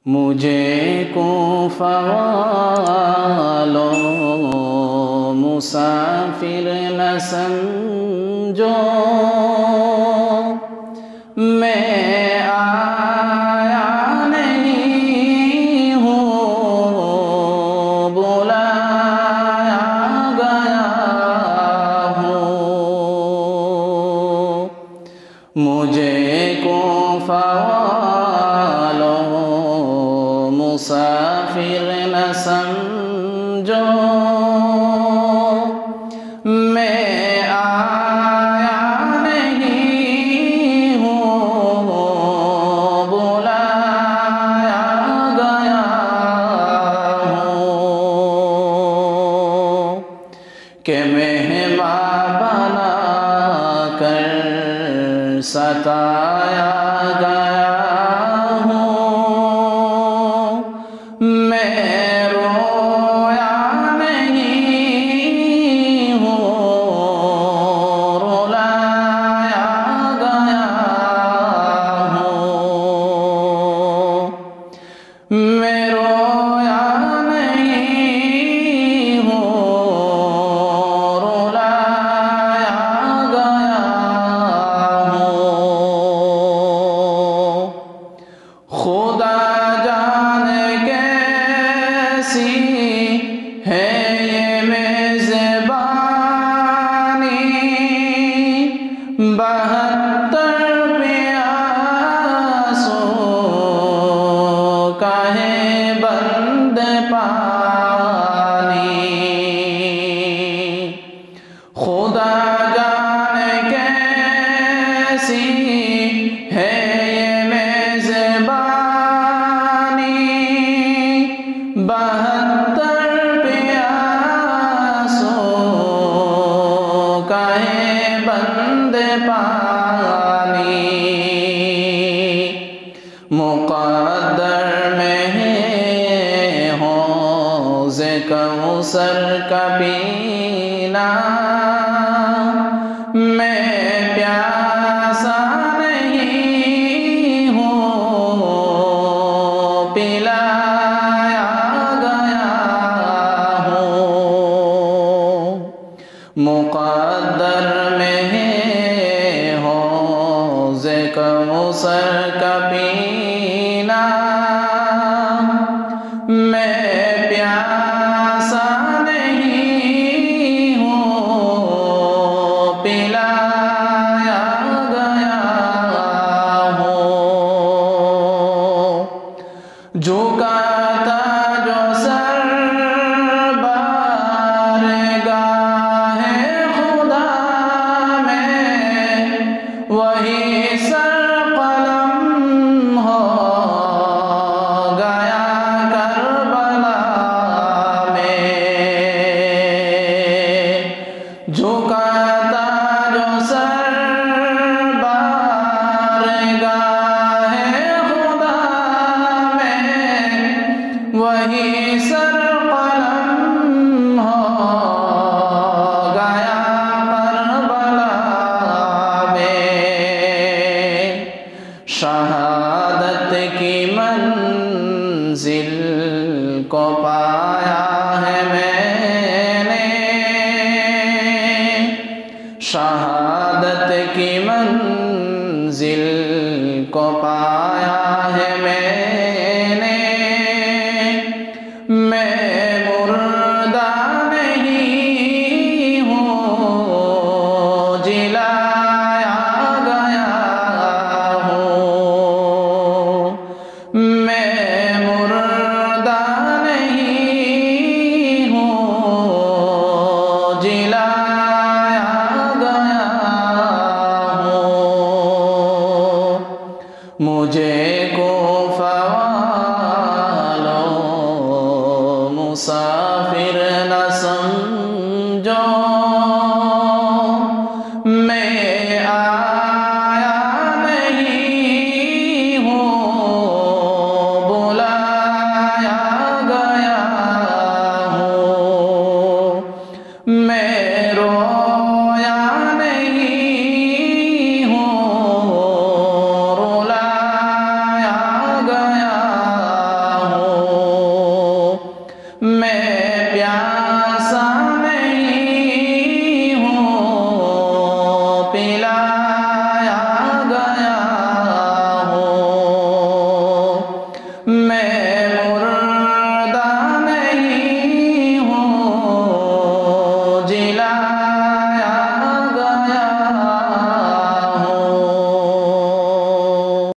مجھے کوفہ والوں مسافر نہ سمجھو، میں آیا نہیں ہوں، بلایا گیا ہوں۔ مجھے کوفہ مسافر نہ سمجھو، میں آیا نہیں ہوں، بلایا گیا ہوں، کہ مہمان بنا کر ستایا گیا ہوں۔ میں رویا نہیں ہوں، رلایا گیا ہوں۔ میں رویا نہیں ہوں، رلایا گیا ہوں۔ خدا جانے کیسی ہے یہ میزبانی، 72 پیاسوں کا ہے بند پانی۔ خدا جانے کیسی ہے یہ میزبانی، 72 پیاسوں کا ہے بند پانی۔ مقدر میں ہے حوض کوثر کا پینا، میں پیاسا نہیں ہوں، پلایا گیا ہوں۔ مقدر میں ہے حوض کوثر کا پینا، میں پیاسا نہیں ہوں، پلایا گیا ہوں۔ جھکاتا جو سر بارگاہ خدا میں، وہی سر قلم ہو گیا کربلا میں۔ جھکاتا جو سر بارگاہ خدا میں، وہی سر قلم ہو گیا کربلا میں۔ شہادت کی منزل کو پایا